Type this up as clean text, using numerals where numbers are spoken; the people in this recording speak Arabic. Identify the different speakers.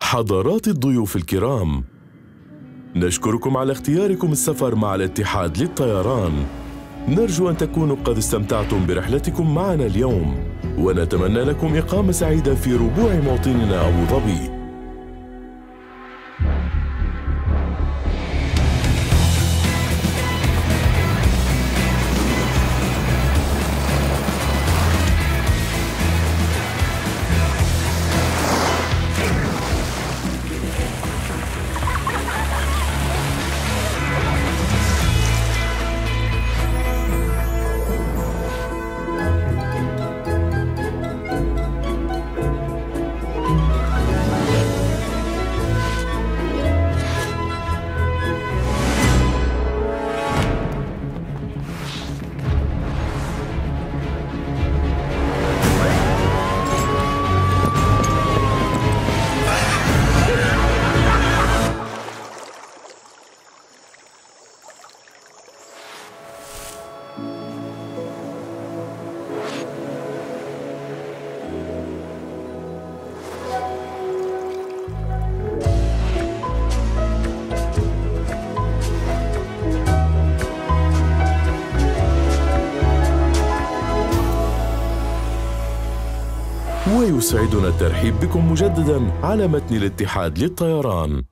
Speaker 1: حضرات الضيوف الكرام، نشكركم على اختياركم السفر مع الاتحاد للطيران. نرجو أن تكونوا قد استمتعتم برحلتكم معنا اليوم، ونتمنى لكم إقامة سعيدة في ربوع موطننا أبو ظبي. ويسعدنا الترحيب بكم مجدداً على متن الاتحاد للطيران.